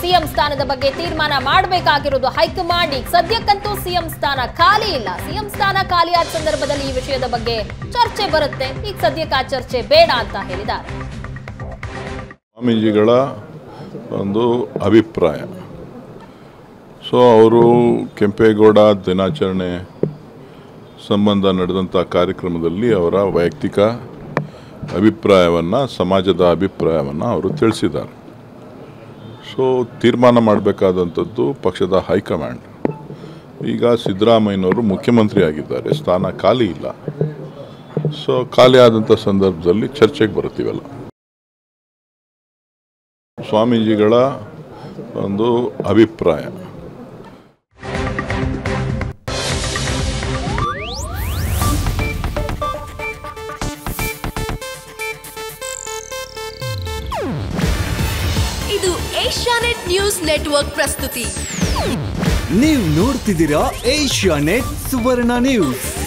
CM ಸ್ಥಾನದ ಬಗ್ಗೆ ತೀರ್ಮಾನ ಮಾಡಬೇಕಾಗಿರೋದು ಹೈಕಮಾಂಡ್. ಈಗ ಸದ್ಯಕ್ಕಂತೂ ಸಿಎಂ ಸ್ಥಾನ ಖಾಲಿ ಇಲ್ಲ. ಸಿಎಂ ಸ್ಥಾನ ಖಾಲಿಯಾದ ಸಂದರ್ಭದಲ್ಲಿ ಈ ವಿಷಯದ ಬಗ್ಗೆ ಚರ್ಚೆ ಬರುತ್ತೆ. ಈಗ ಸದ್ಯಕ್ಕೆ ಆ ಚರ್ಚೆ ಬೇಡ ಅಂತ ಹೇಳಿದ್ದಾರೆ. ಸ್ವಾಮೀಜಿಗಳ ಒಂದು ಅಭಿಪ್ರಾಯ. ಸೊ ಅವರು ಕೆಂಪೇಗೌಡ ದಿನಾಚರಣೆ ಸಂಬಂಧ ನಡೆದಂಥ ಕಾರ್ಯಕ್ರಮದಲ್ಲಿ ಅವರ ವೈಯಕ್ತಿಕ ಅಭಿಪ್ರಾಯವನ್ನು, ಸಮಾಜದ ಅಭಿಪ್ರಾಯವನ್ನು ಅವರು ತಿಳಿಸಿದ್ದಾರೆ. ಸೊ ತೀರ್ಮಾನ ಮಾಡಬೇಕಾದಂಥದ್ದು ಪಕ್ಷದ ಹೈಕಮಾಂಡ್. ಈಗ ಸಿದ್ದರಾಮಯ್ಯನವರು ಮುಖ್ಯಮಂತ್ರಿ ಆಗಿದ್ದಾರೆ, ಸ್ಥಾನ ಖಾಲಿ ಇಲ್ಲ. ಸೊ ಖಾಲಿ ಆದಂಥ ಸಂದರ್ಭದಲ್ಲಿ ಚರ್ಚೆಗೆ ಬರ್ತೀವಲ್ಲ. ಸ್ವಾಮೀಜಿಗಳ ಒಂದು ಅಭಿಪ್ರಾಯ. ಇದು ಏಷ್ಯಾನೆಟ್ ನ್ಯೂಸ್ ನೆಟ್ವರ್ಕ್ ಪ್ರಸ್ತುತಿ. ನೀವು ನೋಡ್ತಿದ್ದೀರಾ ಏಷ್ಯಾನೆಟ್ ಸುವರ್ಣ ನ್ಯೂಸ್.